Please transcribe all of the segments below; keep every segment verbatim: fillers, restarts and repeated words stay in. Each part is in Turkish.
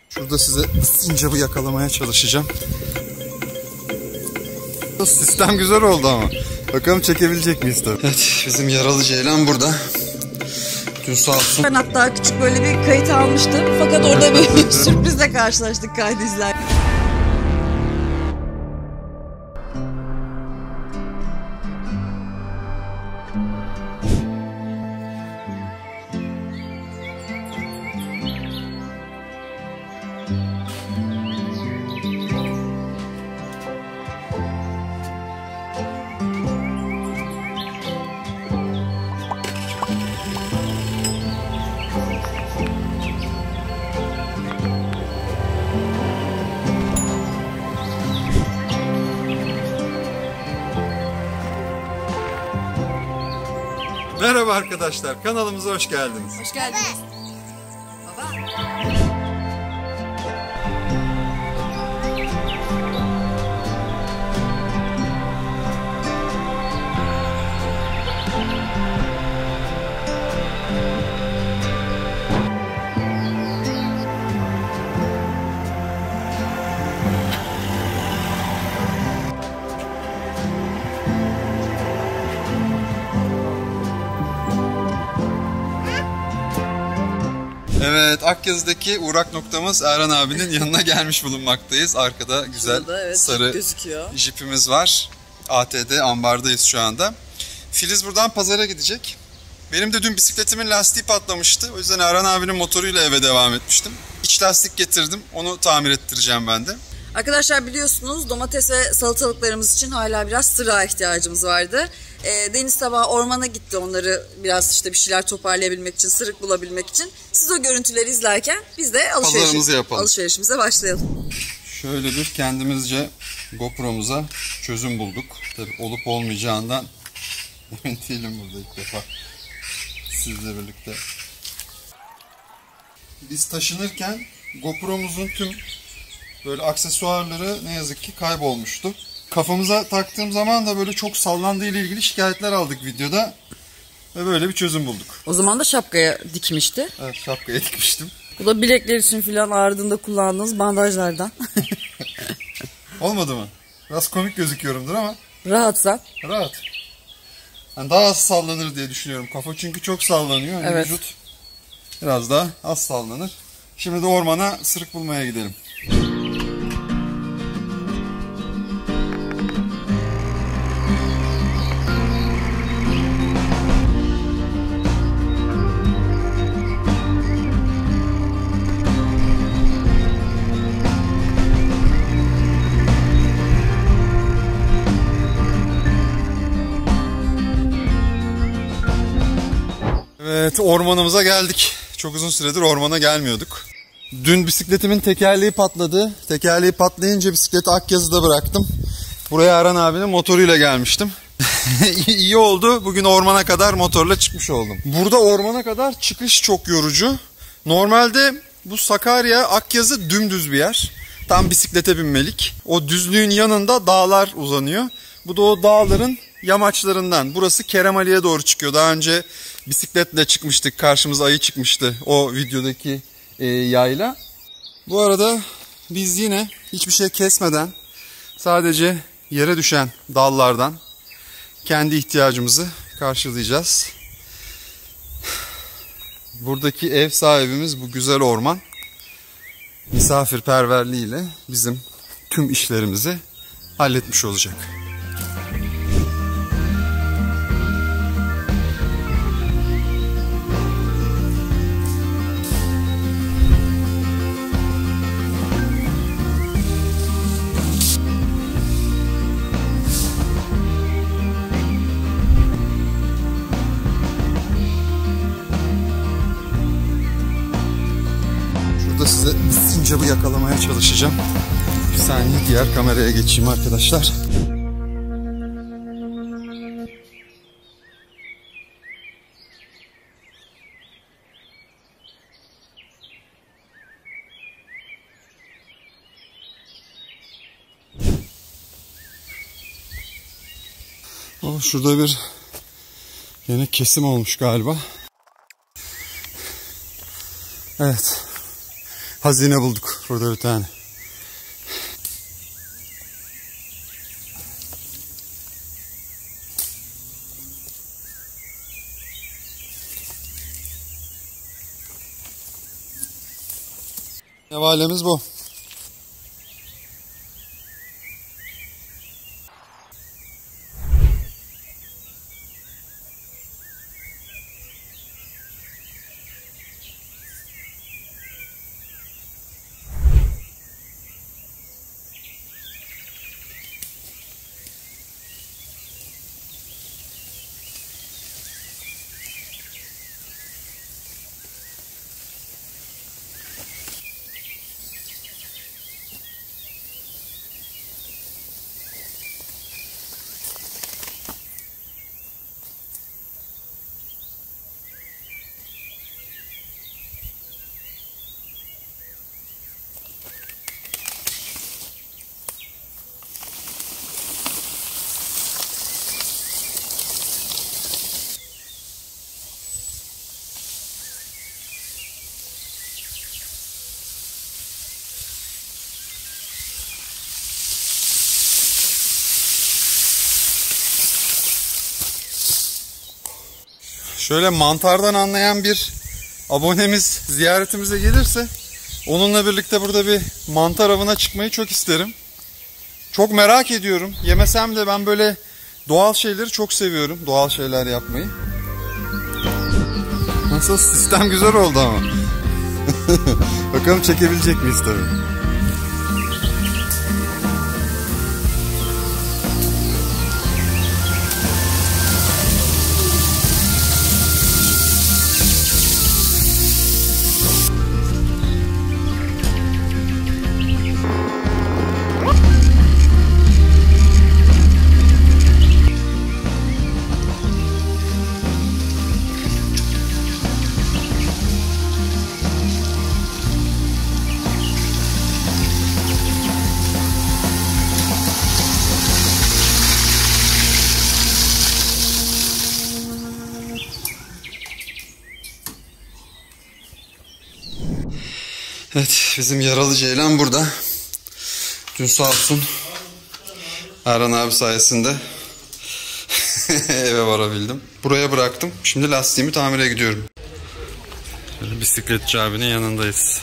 Şurada size sincabı yakalamaya çalışacağım. Sistem güzel oldu ama. Bakalım çekebilecek miyiz tabii. Evet, bizim yaralı ceylan burada. Dün sağ olsun. Ben hatta küçük böyle bir kayıt almıştım. Fakat orada bir sürprizle karşılaştık kaydı izlerken. Merhaba arkadaşlar, kanalımıza hoş geldiniz. Hoş geldiniz. Baba. Evet, Akyazı'daki uğrak noktamız Erhan abinin yanına gelmiş bulunmaktayız. Arkada güzel Şurada, evet, sarı gözüküyor. jipimiz var. A T D ambardayız şu anda. Filiz buradan pazara gidecek. Benim de dün bisikletimin lastiği patlamıştı. O yüzden Erhan abinin motoruyla eve devam etmiştim. İç lastik getirdim. Onu tamir ettireceğim ben de. Arkadaşlar biliyorsunuz domates ve salatalıklarımız için hala biraz sıra ihtiyacımız vardı. E, Deniz sabah ormana gitti onları biraz işte bir şeyler toparlayabilmek için, sırık bulabilmek için. Siz o görüntüleri izlerken biz de alışveriş, alışverişimize başlayalım. Şöyle bir kendimizce GoPro'muza çözüm bulduk. Tabii olup olmayacağından emin değilim burada ilk defa sizle birlikte. Biz taşınırken GoPro'muzun tüm böyle aksesuarları ne yazık ki kaybolmuştu. Kafamıza taktığım zaman da böyle çok sallandığı ile ilgili şikayetler aldık videoda. Ve böyle bir çözüm bulduk. O zaman da şapkaya dikmişti. Evet, şapkaya dikmiştim. Bu da bilekler için filan ağrıdığında kullandığınız bandajlardan. Olmadı mı? Biraz komik gözüküyorumdur ama. Rahatsan. Rahat. Yani daha az sallanır diye düşünüyorum. Kafa çünkü çok sallanıyor. Yani evet. Vücut biraz daha az sallanır. Şimdi de ormana sırık bulmaya gidelim. Evet, ormanımıza geldik. Çok uzun süredir ormana gelmiyorduk. Dün bisikletimin tekerleği patladı. Tekerleği patlayınca bisikleti Akyazı'da bıraktım. Buraya Erhan abinin motoruyla gelmiştim. İyi oldu. Bugün ormana kadar motorla çıkmış oldum. Burada ormana kadar çıkış çok yorucu. Normalde bu Sakarya, Akyazı dümdüz bir yer. Tam bisiklete binmelik. O düzlüğün yanında dağlar uzanıyor. Bu da o dağların yamaçlarından. Burası Keremali'ye doğru çıkıyor. Daha önce bisikletle çıkmıştık. Karşımıza ayı çıkmıştı o videodaki e, yayla. Bu arada biz yine hiçbir şey kesmeden sadece yere düşen dallardan kendi ihtiyacımızı karşılayacağız. Buradaki ev sahibimiz bu güzel orman misafirperverliğiyle bizim tüm işlerimizi halletmiş olacak. Burada size sincabı yakalamaya çalışacağım. Bir saniye diğer kameraya geçeyim arkadaşlar. Oh, şurada bir yine kesim olmuş galiba. Evet. hazine bulduk. Burada bir tane. Nevalemiz bu. Şöyle mantardan anlayan bir abonemiz ziyaretimize gelirse onunla birlikte burada bir mantar avına çıkmayı çok isterim. Çok merak ediyorum. Yemesem de ben böyle doğal şeyleri çok seviyorum. Doğal şeyler yapmayı. Nasıl? Sistem güzel oldu ama. Bakalım çekebilecek miyiz tabii. Evet, bizim yaralı ceylan burada. Dün sağ olsun Erhan abi sayesinde eve varabildim. Buraya bıraktım. Şimdi lastiğimi tamire gidiyorum. Böyle bisikletçi abinin yanındayız.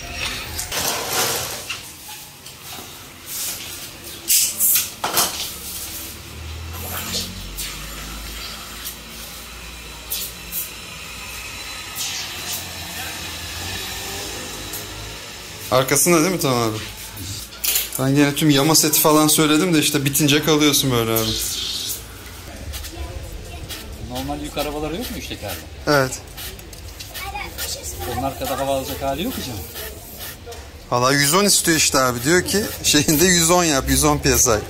Arkasında değil mi tamam abi? Ben yine tüm yama seti falan söyledim de işte bitince kalıyorsun böyle abi. Normal yük arabaları yok mu üç tekerli? Evet. Onun arkada hava alacak hali yok mu canım? Valla yüz on istiyor işte abi. Diyor ki şeyinde yüz on yap, yüz on P S I.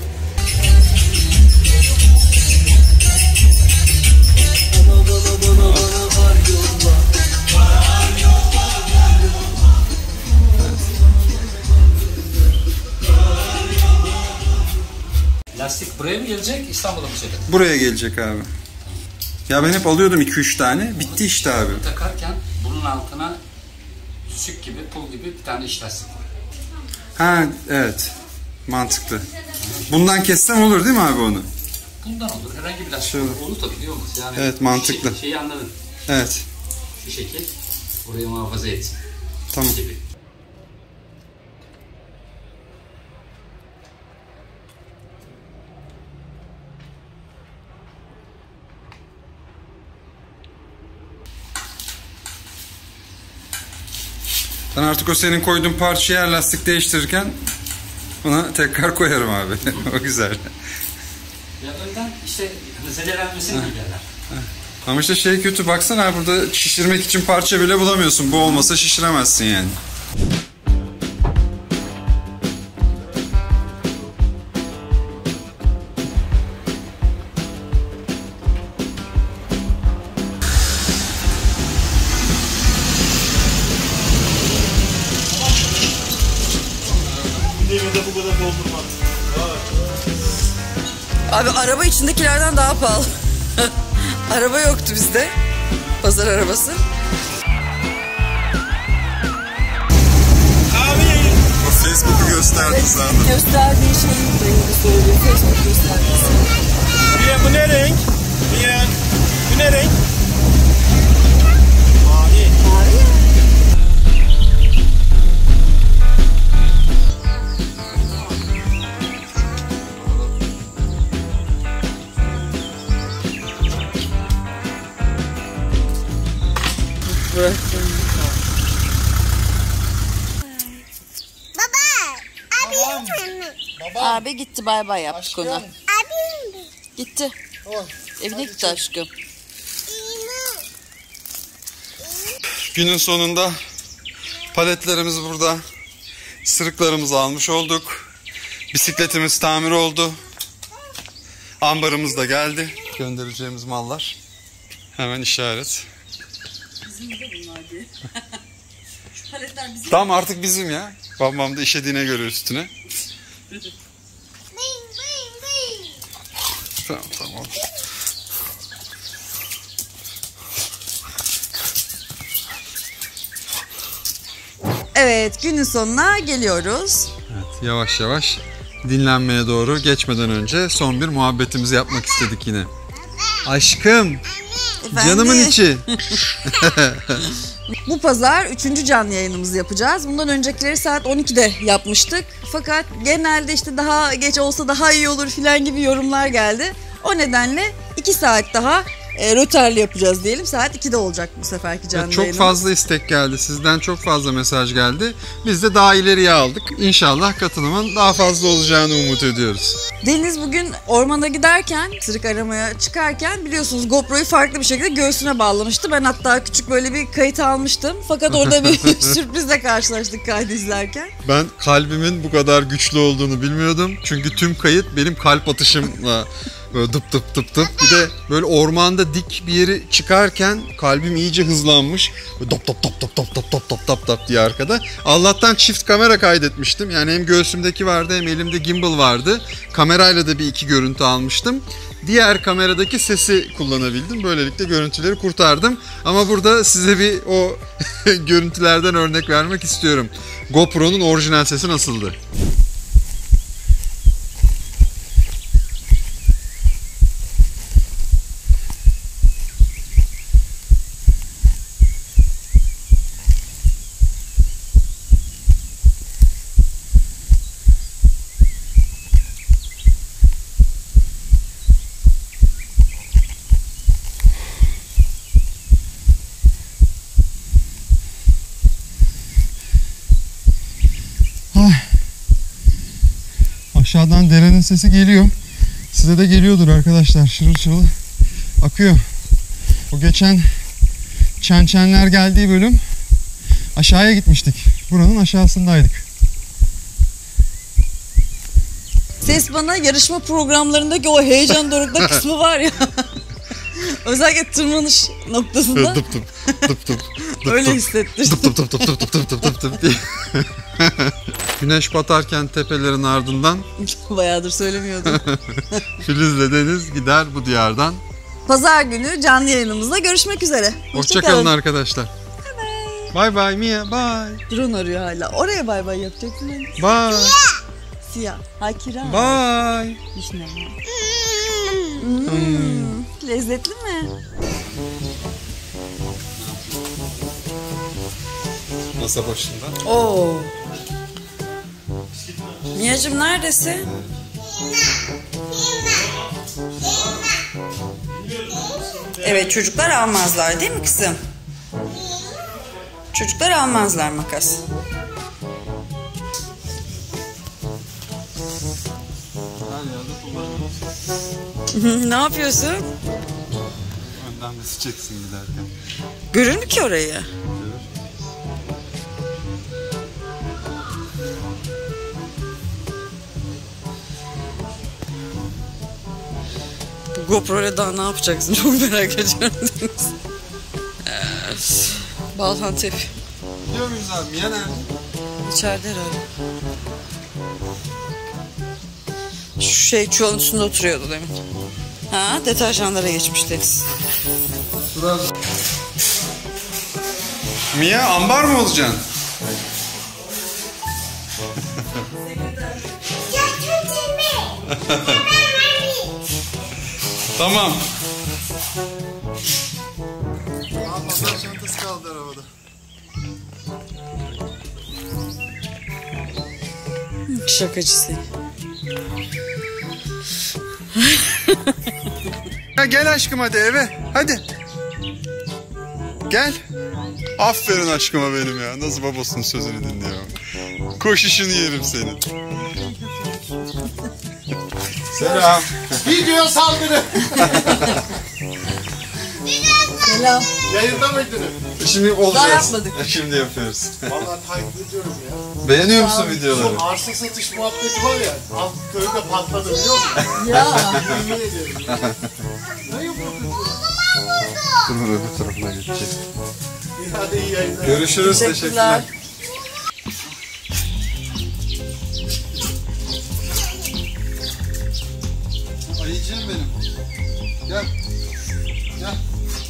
Lastik buraya mı gelecek, İstanbul'a mı çekelim? Buraya gelecek abi. Ya ben hep alıyordum iki üç tane. Bitti işte abi. Bunu takarken bunun altına düsük gibi, pul gibi bir tane iç lastik var. Ha evet. Mantıklı. Bundan kessem olur değil mi abi onu? Bundan olur. Herhangi bir lastik Şöyle. olur. Olur tabii, niye olmaz? Yani Evet, mantıklı. Şey, şeyi anladın. Evet. Bir şekil orayı muhafaza etsin. Tamam. Gibi. Ben artık o senin koyduğun parçayı her lastik değiştirirken buna tekrar koyarım abi. O güzel. Ya önden işte zedelenmesini engeller. Ama işte şey kötü, baksana burada şişirmek için parça bile bulamıyorsun. Bu olmasa şişiremezsin yani. Abi araba içindekilerden daha pahalı. Araba yoktu bizde. Pazar arabası. gösterdi sana. Gösterdiği şeyi de söylüyor. Facebook göstergesi. Mia bu ne renk? Mia bu ne renk? Mavi. Mavi ya. Bıraktım. Baba. Abi gitti, bay bay yaptık Aşkım. ona. Abi Gitti. Oh. Evine gitti aşkım. Günün sonunda paletlerimiz burada. Sırıklarımızı almış olduk. Bisikletimiz tamir oldu. Ambarımız da geldi. Göndereceğimiz mallar. Hemen işaret. Bizim de bunlar diye. Şu paletler bizim. Tamam artık bizim ya. Babam da işediğine göre üstüne. Tamam tamam. Evet, günün sonuna geliyoruz. Evet, yavaş yavaş dinlenmeye doğru geçmeden önce son bir muhabbetimizi yapmak istedik yine. Aşkım, Efendim? canımın içi. Bu pazar üçüncü canlı yayınımızı yapacağız. Bundan öncekileri saat on ikide yapmıştık. Fakat genelde işte daha geç olsa daha iyi olur filan gibi yorumlar geldi. O nedenle iki saat daha e, rötarlı yapacağız diyelim. Saat ikide olacak bu seferki canlı Çok yayınımız. fazla istek geldi. Sizden çok fazla mesaj geldi. Biz de daha ileriye aldık. İnşallah katılımın daha fazla olacağını umut ediyoruz. Deniz bugün ormana giderken, sırık aramaya çıkarken biliyorsunuz GoPro'yu farklı bir şekilde göğsüne bağlamıştı. Ben hatta küçük böyle bir kayıt almıştım. Fakat orada bir sürprizle karşılaştık kaydı izlerken. Ben kalbimin bu kadar güçlü olduğunu bilmiyordum. Çünkü tüm kayıt benim kalp atışımla böyle dıp dıp dıp dıp. Bir de böyle ormanda dik bir yeri çıkarken kalbim iyice hızlanmış. Böyle dop dop dop dop dop dop dop dop dop dop diye arkada. Allah'tan çift kamera kaydetmiştim. Yani hem göğsümdeki vardı hem elimde gimbal vardı. Kamerayla da bir iki görüntü almıştım. Diğer kameradaki sesi kullanabildim. Böylelikle görüntüleri kurtardım. Ama burada size bir o görüntülerden örnek vermek istiyorum. GoPro'nun orijinal sesi nasıldı? Aşağıdan derenin sesi geliyor. Size de geliyordur arkadaşlar. Şırıl şırıl akıyor. O geçen çençenler geldiği bölüm aşağıya gitmiştik. Buranın aşağısındaydık. Ses bana yarışma programlarındaki o heyecan dorukta kısmı var ya. Özellikle tırmanış noktasında Dıp dıp dıp dıp. öyle hissettirdim. Dıp dıp dıp dıp dıp dıp dıp dıp dıp diye. Güneş batarken tepelerin ardından Bayağıdır söylemiyordum. Filiz'le Deniz gider bu diyardan. Pazar günü canlı yayınımızda görüşmek üzere. Hoşçakalın arkadaşlar. Bay bay Mia, bay. Drone arıyor hala. Oraya bay bay yapacaksın. Hani. Bay. Siyah. Hakira. Bay. Vişne. Hmm. Lezzetli mi? Masa başında. Oo. Mia'cığım neredesin? Evet, çocuklar almazlar değil mi kızım? Çocuklar almazlar makas. Ne yapıyorsun? Önden keseceksin giderken. Görür mü ki orayı? GoPro'yla daha ne yapacaksın? Çok merak ediyorum. Balhan Tepe. Gidiyor muyuz abi? Mia nerede? İçeride herhalde. Şu şey çuvalın üstünde oturuyordu demin. Ha, deterjanlara geçmiş Deniz. Mia ambar mı olacaksın? Tamam. Aa, masaj çantası kaldı arabada. Şakacısı. Ya gel aşkım hadi eve. Hadi. Gel. Aferin aşkıma benim ya. Nasıl babasının sözünü dinliyor. Koş işini yerim senin. Selam. Video saldırı. Selam. Yayında mıydınız? Şimdi olacağız. Daha yapmadık. Şimdi yapıyoruz. Vallahi takip ediyorum ya. Beğeniyor musun videoları? Şu arsa satış muhabbeti var ya. Alt köyde patladı biliyor musun? Ya. Yemin ediyorum. Ne yapıyorsun? Dur öbür tarafına geçecek. İyi hadi iyi yayınlar. Görüşürüz. Teşekkürler. Teşekkürler. Ayıcığım benim. Gel. Gel.